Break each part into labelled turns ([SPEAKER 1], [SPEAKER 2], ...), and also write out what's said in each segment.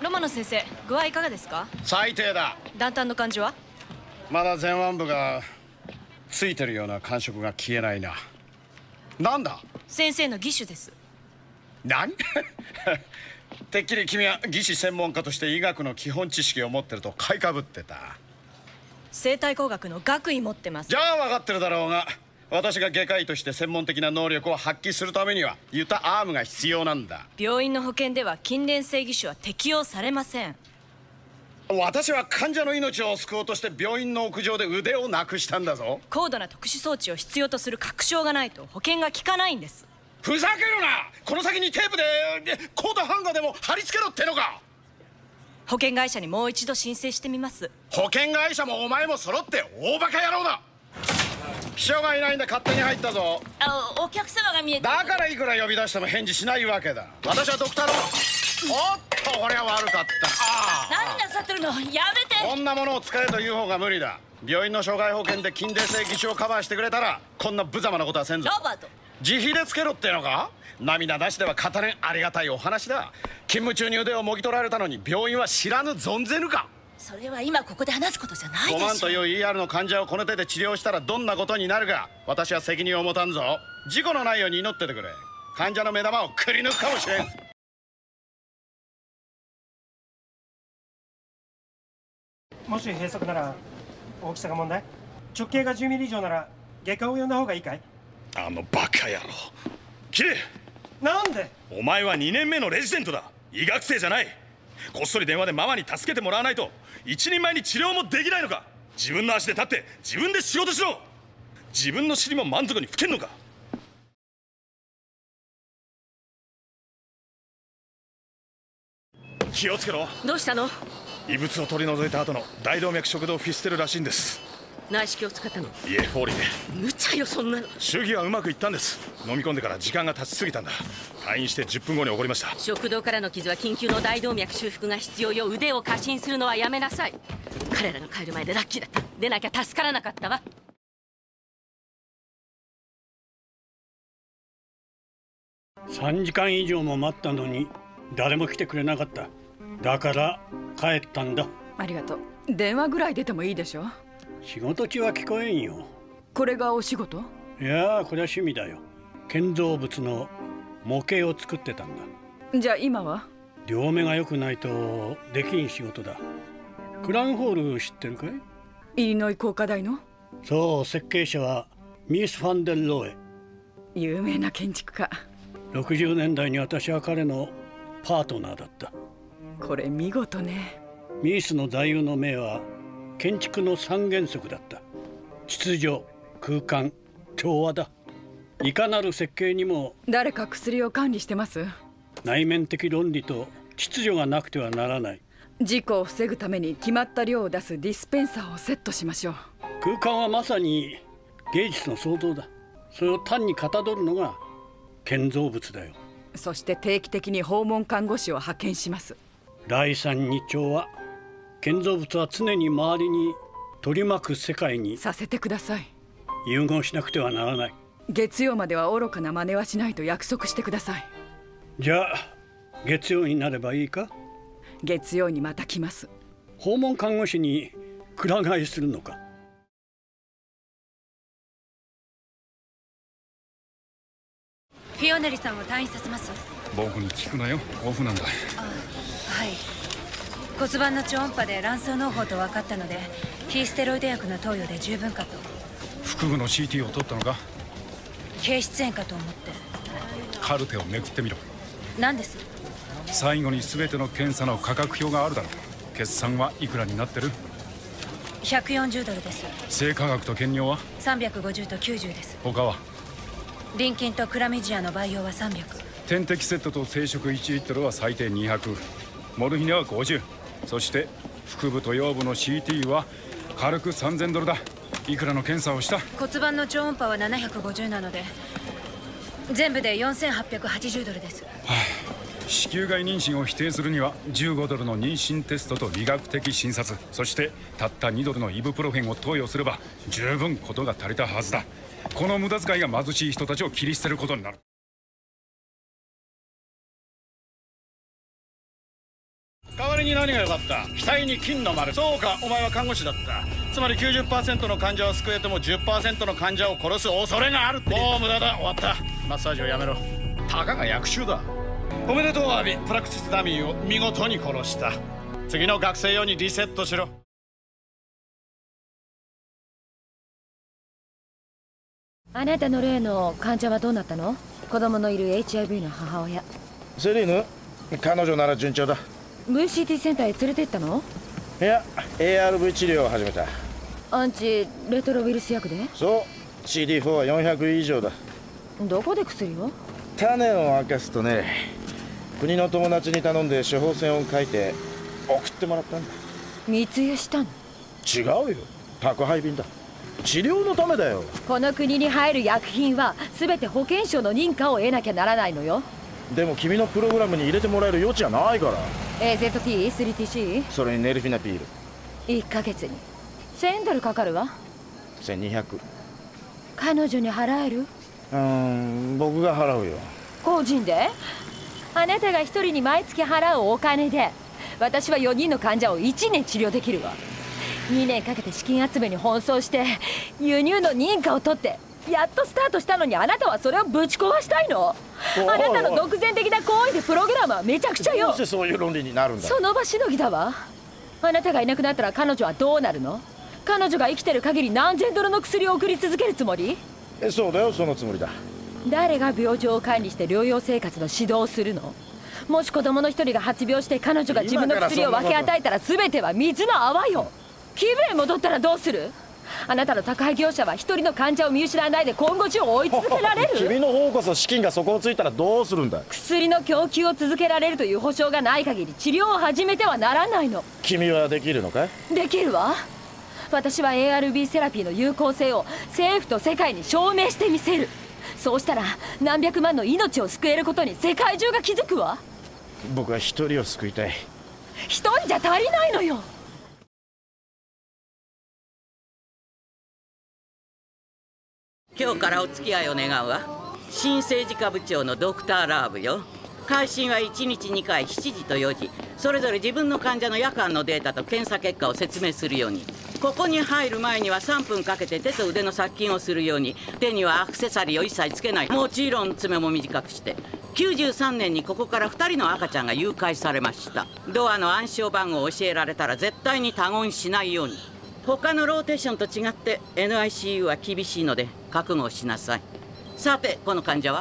[SPEAKER 1] ロマノ先生、具合いかがですか？
[SPEAKER 2] 最低だ。
[SPEAKER 1] 弾丸の感じは？
[SPEAKER 2] まだ前腕部がついてるような感触が消えないな。なんだ？
[SPEAKER 1] 先生の義手です。
[SPEAKER 2] 何？てっきり君は技師専門家として医学の基本知識を持ってると買いかぶってた。
[SPEAKER 1] 生体工学の学位持ってます。
[SPEAKER 2] じゃあ分かってるだろうが、私が外科医として専門的な能力を発揮するためにはユタアームが必要なんだ。
[SPEAKER 1] 病院の保険では筋電性義手は適用されません。
[SPEAKER 2] 私は患者の命を救おうとして病院の屋上で腕をなくしたんだぞ。
[SPEAKER 1] 高度な特殊装置を必要とする確証がないと保険が効かないんです。
[SPEAKER 2] ふざけるな。この先にテープでコードハンガーでも貼り付けろってのか。
[SPEAKER 1] 保険会社にもう一度申請してみます。
[SPEAKER 2] 保険会社もお前も揃って大バカ野郎だ。秘書がいないんで勝手に入ったぞ。
[SPEAKER 1] お客様が見えた。
[SPEAKER 2] だからいくら呼び出しても返事しないわけだ。私はドクターロおっと、これは悪かった。
[SPEAKER 1] 何なさってるの、やめて。
[SPEAKER 2] こんなものを使えという方が無理だ。病院の障害保険で筋電性義手をカバーしてくれたらこんな無様なことはせんぞ。
[SPEAKER 1] ロバート、
[SPEAKER 2] 自費でつけろってのか。涙なしでは語れんありがたいお話だ。勤務中に腕をもぎ取られたのに病院は知らぬ存ぜぬか。
[SPEAKER 1] それは今ここで話すことじゃないでしょ。
[SPEAKER 2] 5万という ER の患者をこの手で治療したらどんなことになるか私は責任を持たんぞ。事故のないように祈っててくれ。患者の目玉をくり抜くかもしれん。
[SPEAKER 3] もし閉塞なら大きさが問題。直径が10ミリ以上なら外科を呼んだ方がいいかい？
[SPEAKER 4] あのバカ野郎。キレ。
[SPEAKER 3] なんで？
[SPEAKER 4] お前は2年目のレジデントだ。医学生じゃない。こっそり電話でママに助けてもらわないと一人前に治療もできないのか。自分の足で立って自分で仕事しろ。自分の尻も満足に拭けんのか。気をつけろ。
[SPEAKER 5] どうしたの？
[SPEAKER 4] 異物を取り除いた後の大動脈食道フィステルらしいんです。
[SPEAKER 5] 内視鏡を使ったの？
[SPEAKER 4] いえ、フォーリーで。
[SPEAKER 5] 無茶よ、そんなの。
[SPEAKER 4] 手技はうまくいったんです。飲み込んでから時間が経ちすぎたんだ。退院して10分後に起こりました。
[SPEAKER 5] 食道からの傷は緊急の大動脈修復が必要よ。腕を過信するのはやめなさい。彼らが帰る前でラッキーだった。出なきゃ助からなかったわ。
[SPEAKER 6] 3時間以上も待ったのに誰も来てくれなかった。だから帰ったんだ。
[SPEAKER 7] ありがとう。電話ぐらい出てもいいでしょ。
[SPEAKER 6] 仕事中は聞こえんよ。
[SPEAKER 7] これがお仕事？
[SPEAKER 6] いやー、これは趣味だよ。建造物の模型を作ってたんだ。
[SPEAKER 7] じゃあ今は？
[SPEAKER 6] 両目が良くないとできん仕事だ。クラウンホール知ってるかい？
[SPEAKER 7] イリノイ工科大の？
[SPEAKER 6] そう、設計者はミース・ファンデル・ローエ。
[SPEAKER 7] 有名な建築家。
[SPEAKER 6] 60年代に私は彼のパートナーだった。
[SPEAKER 7] これ見事ね。
[SPEAKER 6] ミースの座右の銘は建築の3原則だった。秩序、空間、調和だ。いかなる設計にも
[SPEAKER 7] 誰か薬を管理してます？
[SPEAKER 6] 内面的論理と秩序がなくてはならない。
[SPEAKER 7] 事故を防ぐために決まった量を出すディスペンサーをセットしましょう。
[SPEAKER 6] 空間はまさに芸術の創造だ。それを単にかたどるのが建造物だよ。
[SPEAKER 7] そして定期的に訪問看護師を派遣します。
[SPEAKER 6] 第三に調和。建造物は常に周りに取り巻く世界に
[SPEAKER 7] させてください。
[SPEAKER 6] 融合しなくてはならない。
[SPEAKER 7] 月曜までは愚かな真似はしないと約束してください。
[SPEAKER 6] じゃあ月曜になればいいか？
[SPEAKER 7] 月曜にまた来ます。
[SPEAKER 6] 訪問看護師にくら替えするのか？
[SPEAKER 1] フィオネリさんを退院させます。
[SPEAKER 8] 僕に聞くなよ、オフなんだ。
[SPEAKER 1] はい。骨盤の超音波で卵巣嚢胞と分かったので非ステロイド薬の投与で十分かと。
[SPEAKER 8] 腹部の CT を取ったのか？
[SPEAKER 1] 経質炎かと思って。
[SPEAKER 8] カルテをめくってみろ。
[SPEAKER 1] 何です？
[SPEAKER 8] 最後に全ての検査の価格表があるだろう。決算はいくらになってる
[SPEAKER 1] ？140ドルです。
[SPEAKER 8] 生化学と検尿は
[SPEAKER 1] 350と90です。
[SPEAKER 8] 他は？
[SPEAKER 1] リンキンとクラミジアの培養は300。
[SPEAKER 8] 点滴セットと生殖1リットルは最低200。モルヒネは50。そして腹部と腰部の CT は軽く3000ドルだ。いくらの検査をした？
[SPEAKER 1] 骨盤の超音波は750なので全部で4880ドルです。
[SPEAKER 8] 子宮外妊娠を否定するには15ドルの妊娠テストと理学的診察、そしてたった2ドルのイブプロフェンを投与すれば十分事が足りたはずだ。この無駄遣いが貧しい人たちを切り捨てることになる。
[SPEAKER 2] 代わりに何が良かった？額に金の丸。そうか、お前は看護師だった。つまり 90% の患者を救えても 10% の患者を殺す恐れがあるって。もう無駄だ。終わった。マッサージをやめろ。たかが役習だ。おめでとうアビ。プラクティスダミーを見事に殺した。次の学生用にリセットしろ。
[SPEAKER 9] あなたの例の患者はどうなったの？子供のいる HIV の母親。
[SPEAKER 10] セリーヌ、彼女なら順調だ。
[SPEAKER 9] VCT センターへ連れてったの？
[SPEAKER 10] いや、 ARV 治療を始めた。
[SPEAKER 9] アンチレトロウイルス薬で？
[SPEAKER 10] そう、 CD4 は400以上だ。
[SPEAKER 9] どこで薬を？
[SPEAKER 10] 種を明かすとね、国の友達に頼んで処方箋を書いて送ってもらったんだ。
[SPEAKER 9] 密輸したの？
[SPEAKER 10] 違うよ、宅配便だ。治療のためだよ。
[SPEAKER 9] この国に入る薬品は全て保健省の認可を得なきゃならないのよ。
[SPEAKER 10] でも君のプログラムに入れてもらえる余地はないから。
[SPEAKER 9] AZT、3TC、
[SPEAKER 10] それにネルフィナピール。
[SPEAKER 9] 1ヶ月に$1000かかるわ。
[SPEAKER 10] 1200。
[SPEAKER 9] 彼女に払える？
[SPEAKER 10] 僕が払うよ。
[SPEAKER 9] 個人で？あなたが1人に毎月払うお金で私は4人の患者を1年治療できるわ。2年かけて資金集めに奔走して輸入の認可を取ってやっとスタートしたのに、あなたはそれをぶち壊したいの？あなたの独善的な行為でプログラムはめちゃくちゃよ。
[SPEAKER 10] どうしてそういう論理になるんだ？
[SPEAKER 9] その場しのぎだわ。あなたがいなくなったら彼女はどうなるの？彼女が生きてる限り何千ドルの薬を送り続けるつもり？
[SPEAKER 10] そうだよ、そのつもりだ。
[SPEAKER 9] 誰が病状を管理して療養生活の指導をするの？もし子供の一人が発病して彼女が自分の薬を分け与えたら全ては水の泡よ。気分へ戻ったらどうする？あなたの宅配業者は一人の患者を見失わないで今後中を追い続けられる？
[SPEAKER 10] 君の方こそ資金が底をついたらどうするんだ？
[SPEAKER 9] 薬の供給を続けられるという保証がない限り治療を始めてはならないの。
[SPEAKER 10] 君はできるのかい？
[SPEAKER 9] できるわ。私は ARB セラピーの有効性を政府と世界に証明してみせる。そうしたら何百万の命を救えることに世界中が気づくわ。
[SPEAKER 10] 僕は一人を救いたい。
[SPEAKER 9] 一人じゃ足りないのよ。
[SPEAKER 11] 今日からお付き合いを願うわ。新政治課部長のドクター・ラーブよ。回診は1日2回、7時と4時。それぞれ自分の患者の夜間のデータと検査結果を説明するように。ここに入る前には3分かけて手と腕の殺菌をするように。手にはアクセサリーを一切つけない。もちろん爪も短くして。93年にここから2人の赤ちゃんが誘拐されました。ドアの暗証番号を教えられたら絶対に他言しないように。他のローテーションと違って NICU は厳しいので覚悟しなさい。さて、この患者は？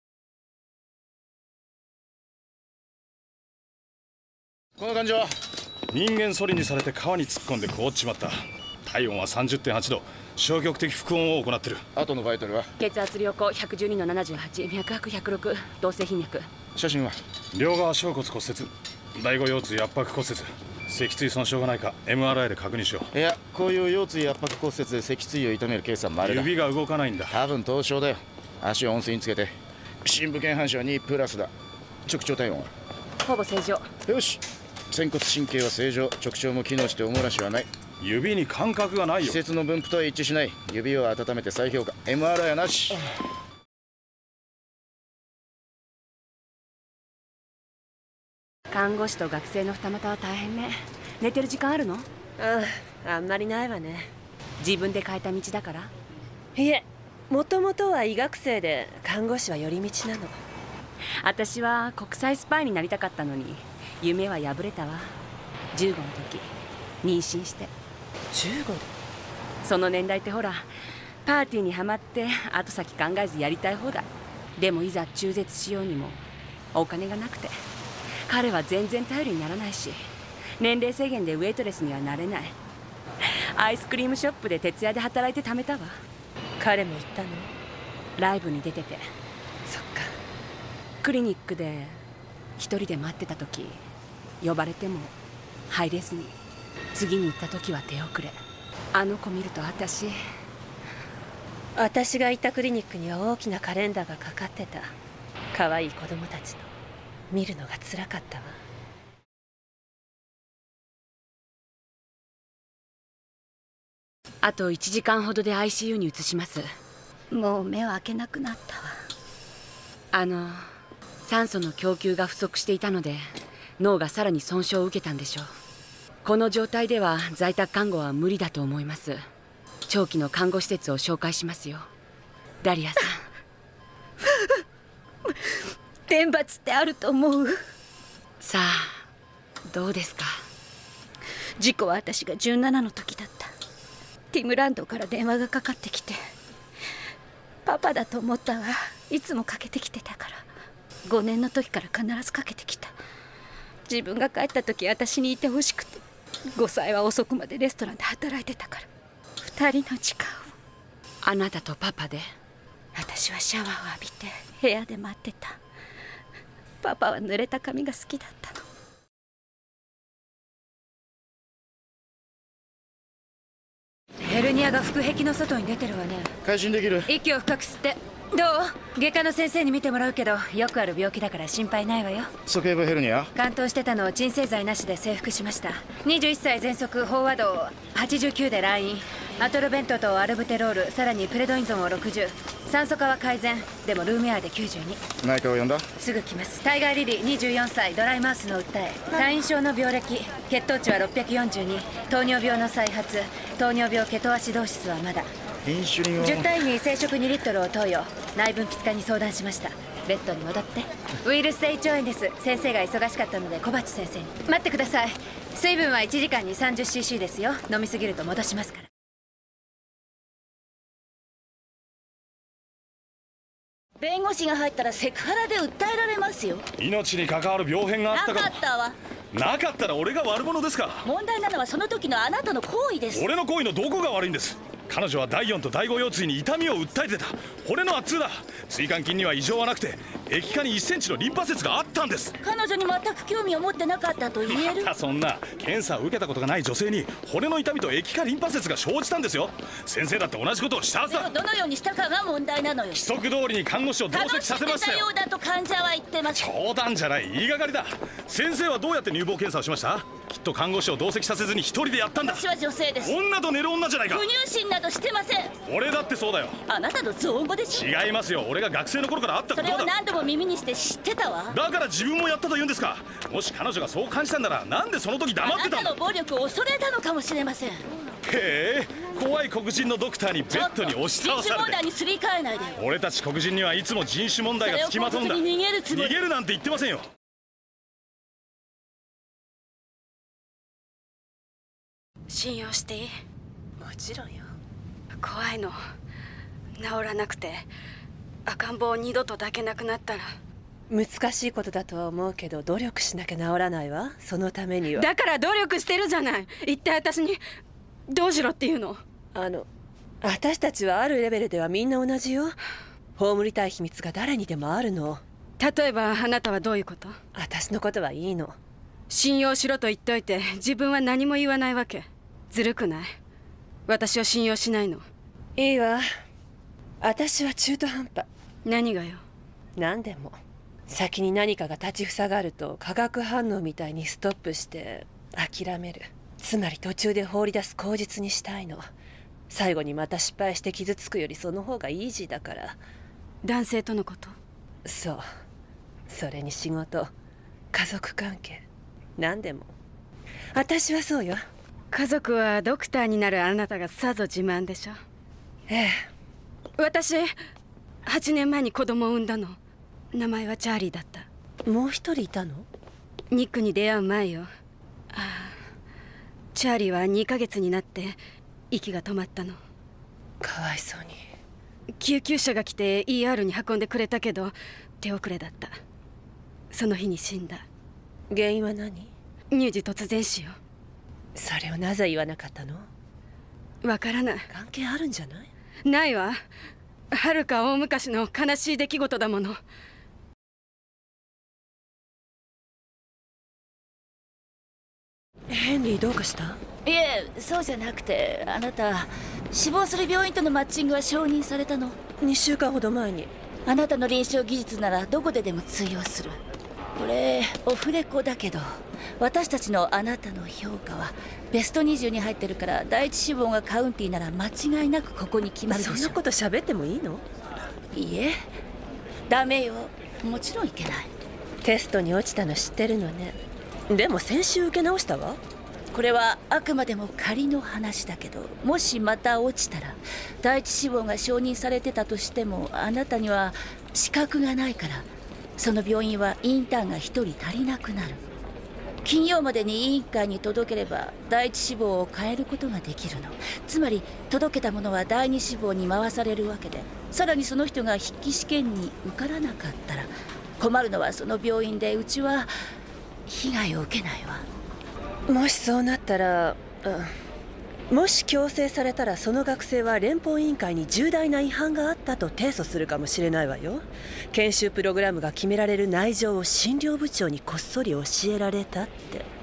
[SPEAKER 10] この患者は
[SPEAKER 4] 人間ソリにされて川に突っ込んで凍っちまった。体温は 30.8 度、消極的腹温を行ってる。
[SPEAKER 10] 後のバイタルは？
[SPEAKER 5] 血圧良好112の78、脈拍106、動性頻脈。
[SPEAKER 10] 写真は？
[SPEAKER 4] 両側小骨骨折、第5腰椎圧迫骨折、脊椎損傷がないか MRI で確認しよ
[SPEAKER 10] う。いや、こういう腰椎圧迫骨折で脊椎を痛めるケースは稀だ。
[SPEAKER 4] 指が動かないんだ。
[SPEAKER 10] 多分凍傷だよ。足を温水につけて。深部腱反射は2プラスだ。直腸体温は？
[SPEAKER 5] ほぼ正常。
[SPEAKER 10] よし、仙骨神経は正常、直腸も機能しておもらしはない。
[SPEAKER 4] 指に感覚がないよ。
[SPEAKER 10] 施設の分布とは一致しない。指を温めて再評価。 MRI はなし。
[SPEAKER 5] 看護師と学生の二股は大変ね。寝てる時間あるの？
[SPEAKER 12] あんまりないわね。
[SPEAKER 5] 自分で変えた道だから？
[SPEAKER 12] いえ、もともとは医学生で看護師は寄り道なの。
[SPEAKER 5] 私は国際スパイになりたかったのに夢は破れたわ。15の時妊娠して。
[SPEAKER 12] 15で？
[SPEAKER 5] その年代ってほら、パーティーにはまって後先考えずやりたい放題。でもいざ中絶しようにもお金がなくて、彼は全然頼りにならないし、年齢制限でウェイトレスにはなれない。アイスクリームショップで徹夜で働いて貯めたわ。
[SPEAKER 12] 彼も言ったの？
[SPEAKER 5] ライブに出てて。
[SPEAKER 12] そっか。
[SPEAKER 5] クリニックで一人で待ってた時、呼ばれても入れずに、次に行った時は手遅れ。あの子見ると
[SPEAKER 12] 私がいたクリニックには大きなカレンダーがかかってた。可愛い子供たちの見るのが辛かったわ。
[SPEAKER 5] あと1時間ほどで ICU に移します。
[SPEAKER 9] もう目を開けなくなったわ。
[SPEAKER 5] 酸素の供給が不足していたので脳がさらに損傷を受けたんでしょう。この状態では在宅看護は無理だと思います。長期の看護施設を紹介しますよ。ダリアさん。
[SPEAKER 1] 天罰ってあると思う？
[SPEAKER 5] さあどうですか？
[SPEAKER 1] 事故は私が17の時だった。ティムランドから電話がかかってきて、パパだと思ったわ。いつもかけてきてたから。5年の時から必ずかけてきた。自分が帰った時私にいてほしくて、5歳は遅くまでレストランで働いてたから。2人の時間を。
[SPEAKER 5] あなたとパパで？
[SPEAKER 1] 私はシャワーを浴びて部屋で待ってた。パパは濡れた髪が好きだったの。ヘルニアが腹壁の外に出てるわね。
[SPEAKER 10] 回診できる？
[SPEAKER 1] 息を深く吸って。どう？外科の先生に見てもらうけど、よくある病気だから心配ないわよ。
[SPEAKER 10] 鼠径部ヘルニア？
[SPEAKER 1] 関東してたのを鎮静剤なしで征服しました。21歳喘息、飽和度89で来院。アトロベントとアルブテロール、さらにプレドニゾンを60。酸素化は改善。でもルームエアで92。
[SPEAKER 10] 内科を呼んだ？
[SPEAKER 1] すぐ来ます。タイガー・リリー24歳、ドライマウスの訴え。退院症の病歴、血糖値は642。糖尿病の再発。糖尿病ケトアシドーシスはまだ。
[SPEAKER 10] インシュリンを。
[SPEAKER 1] 10対2生食2リットルを投与。内分泌科に相談しました。ベッドに戻って。ウイルス性胃腸炎です。先生が忙しかったので小鉢先生に。待ってください。水分は1時間に 30cc ですよ。飲みすぎると戻しますから。
[SPEAKER 13] 弁護士が入ったらセクハラで訴えられますよ。
[SPEAKER 4] 命に関わる病変があったかも。
[SPEAKER 13] なかったわ。
[SPEAKER 4] なかったら俺が悪者ですか？
[SPEAKER 13] 問題なのはその時のあなたの行為です。
[SPEAKER 4] 俺の行為のどこが悪いんです？彼女は第4と第5腰椎に痛みを訴えてた。骨の圧痛だ。椎間筋には異常はなくて、液化に1センチのリンパ節があったんです。
[SPEAKER 13] 彼女に全く興味を持ってなかったと言える？
[SPEAKER 4] またそんな。検査を受けたことがない女性に骨の痛みと液化リンパ節が生じたんですよ。先生だって同じことをしたはずだ。
[SPEAKER 13] それをどのようにしたかが問題なのよ。
[SPEAKER 4] 規則通りに看護師を同席させましたよ。
[SPEAKER 13] ようだと患者は言ってます。
[SPEAKER 4] 冗談じゃない、言いがかりだ。先生はどうやって乳房検査をしました？きっと看護師を同席させずに一人でやったんだ。
[SPEAKER 13] 私は女性です。
[SPEAKER 4] 女と寝る女じゃないか。
[SPEAKER 13] 不入心などしてません。
[SPEAKER 4] 俺だってそうだよ。
[SPEAKER 13] あなたの造語でしょ。
[SPEAKER 4] 違いますよ。俺が学生の頃からあったことだ。
[SPEAKER 13] それを何度も耳にして知ってたわ。
[SPEAKER 4] だから自分もやったと言うんですか？もし彼女がそう感じたんなら、なんでその時黙ってたんだ？
[SPEAKER 13] あなたの暴力を恐れたのかもしれません。
[SPEAKER 4] へえ、怖い黒人のドクターにベッドに押し倒されて。
[SPEAKER 13] 人種問題にすり替えないでよ。
[SPEAKER 4] 俺たち黒人にはいつも人種問題がつきまとうんだ。逃げるなんて言ってませんよ。
[SPEAKER 14] 信用していい？もちろんよ。怖いの。治らなくて赤ん坊を二度と抱けなくなったら。
[SPEAKER 12] 難しいことだとは思うけど、努力しなきゃ治らないわ。そのためには。
[SPEAKER 14] だから努力してるじゃない。一体私にどうしろっていうの？
[SPEAKER 12] 私たちはあるレベルではみんな同じよ。葬りたい秘密が誰にでもあるの。
[SPEAKER 14] 例えばあなたはどういうこと？
[SPEAKER 12] 私のことはいいの。
[SPEAKER 14] 信用しろと言っといて自分は何も言わないわけ。ずるくない？私を信用しないの？
[SPEAKER 12] いいわ。私は中途半端。
[SPEAKER 14] 何がよ？
[SPEAKER 12] 何でも。先に何かが立ちふさがると化学反応みたいにストップして諦める。つまり途中で放り出す口実にしたいの。最後にまた失敗して傷つくよりその方がイージーだから。
[SPEAKER 14] 男性とのこと？
[SPEAKER 12] そう。それに仕事、家族関係、何でも。私はそうよ。
[SPEAKER 14] 家族はドクターになるあなたがさぞ自慢でしょ。
[SPEAKER 12] ええ。
[SPEAKER 14] 私8年前に子供を産んだの。名前はチャーリーだった。
[SPEAKER 12] もう一人いたの？
[SPEAKER 14] ニックに出会う前よ。チャーリーは2ヶ月になって息が止まったの。
[SPEAKER 12] かわいそうに。
[SPEAKER 14] 救急車が来て ER に運んでくれたけど手遅れだった。その日に死んだ。
[SPEAKER 12] 原因は何？
[SPEAKER 14] 乳児突然死よ。
[SPEAKER 12] それをなぜ言わなかったの？
[SPEAKER 14] わからない。
[SPEAKER 12] 関係あるんじゃない？
[SPEAKER 14] ないわ。はるか大昔の悲しい出来事だもの。
[SPEAKER 12] ヘンリーどうかした？
[SPEAKER 13] いえ、そうじゃなくて、あなた死亡する病院とのマッチングは承認されたの
[SPEAKER 12] ？2週間ほど前に。
[SPEAKER 13] あなたの臨床技術ならどこででも通用する。これオフレコだけど、私たちのあなたの評価はベスト20に入ってるから、第一志望がカウンティなら間違いなくここに決まるでしょ。
[SPEAKER 12] そんなこと喋ってもいいの？
[SPEAKER 13] いいえ、ダメよ。もちろんいけない。
[SPEAKER 12] テストに落ちたの知ってるのね。 でも先週受け直したわ。
[SPEAKER 13] これはあくまでも仮の話だけど、もしまた落ちたら第一志望が承認されてたとしても、あなたには資格がないから、その病院はインターンが1人足りなくなる。金曜までに委員会に届ければ第一志望を変えることができるの。つまり届けたものは第二志望に回されるわけで、さらにその人が筆記試験に受からなかったら困るのはその病院で、うちは被害を受けないわ。
[SPEAKER 12] もしそうなったら、もし強制されたら、その学生は連邦委員会に重大な違反があったと提訴するかもしれないわよ。研修プログラムが決められる内情を診療部長にこっそり教えられたって。